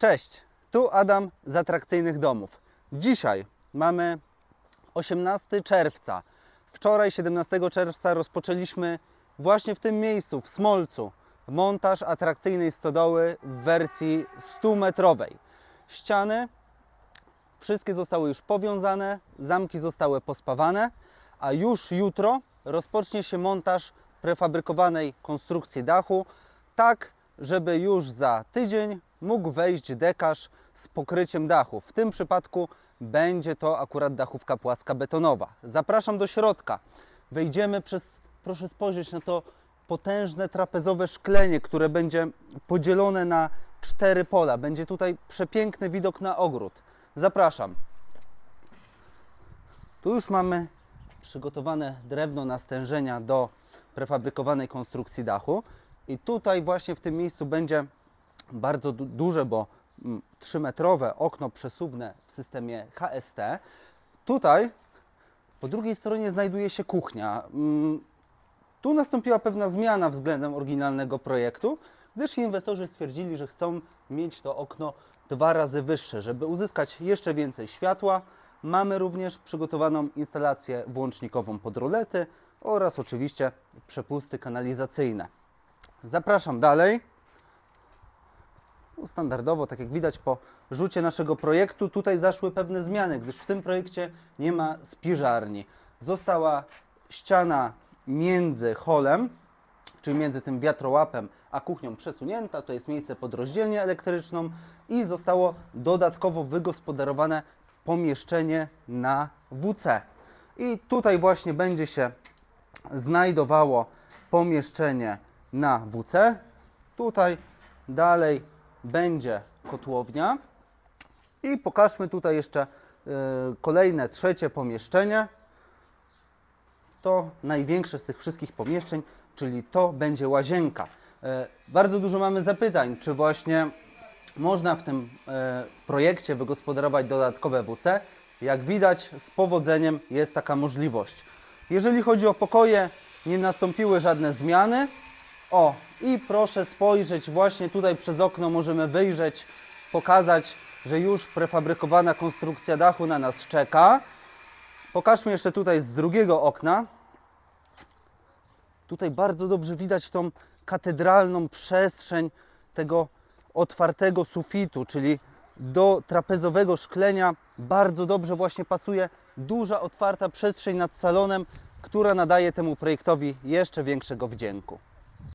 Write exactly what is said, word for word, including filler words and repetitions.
Cześć, tu Adam z Atrakcyjnych Domów. Dzisiaj mamy osiemnastego czerwca. Wczoraj, siedemnastego czerwca, rozpoczęliśmy właśnie w tym miejscu, w Smolcu, montaż atrakcyjnej stodoły w wersji stumetrowej. Ściany wszystkie zostały już powiązane, zamki zostały pospawane, a już jutro rozpocznie się montaż prefabrykowanej konstrukcji dachu, tak żeby już za tydzień mógł wejść dekarz z pokryciem dachu. W tym przypadku będzie to akurat dachówka płaska betonowa. Zapraszam do środka. Wejdziemy przez, proszę spojrzeć na to potężne trapezowe szklenie, które będzie podzielone na cztery pola. Będzie tutaj przepiękny widok na ogród. Zapraszam. Tu już mamy przygotowane drewno na stężenia do prefabrykowanej konstrukcji dachu. I tutaj właśnie w tym miejscu będzie bardzo du duże, bo trzymetrowe okno przesuwne w systemie H S T. Tutaj po drugiej stronie znajduje się kuchnia. Tu nastąpiła pewna zmiana względem oryginalnego projektu, gdyż inwestorzy stwierdzili, że chcą mieć to okno dwa razy wyższe, żeby uzyskać jeszcze więcej światła. Mamy również przygotowaną instalację włącznikową pod rolety oraz oczywiście przepusty kanalizacyjne. Zapraszam dalej. Standardowo, tak jak widać po rzucie naszego projektu, tutaj zaszły pewne zmiany, gdyż w tym projekcie nie ma spiżarni. Została ściana między holem, czyli między tym wiatrołapem a kuchnią przesunięta, to jest miejsce pod rozdzielnię elektryczną i zostało dodatkowo wygospodarowane pomieszczenie na W C. I tutaj właśnie będzie się znajdowało pomieszczenie na W C. Tutaj dalej będzie kotłownia i pokażmy tutaj jeszcze y, kolejne, trzecie pomieszczenie. To największe z tych wszystkich pomieszczeń, czyli to będzie łazienka. Y, bardzo dużo mamy zapytań, czy właśnie można w tym y, projekcie wygospodarować dodatkowe W C. Jak widać, z powodzeniem jest taka możliwość. Jeżeli chodzi o pokoje, nie nastąpiły żadne zmiany. O, i proszę spojrzeć, właśnie tutaj przez okno możemy wyjrzeć, pokazać, że już prefabrykowana konstrukcja dachu na nas czeka. Pokażmy jeszcze tutaj z drugiego okna. Tutaj bardzo dobrze widać tą katedralną przestrzeń tego otwartego sufitu, czyli do trapezowego szklenia bardzo dobrze właśnie pasuje duża, otwarta przestrzeń nad salonem, która nadaje temu projektowi jeszcze większego wdzięku.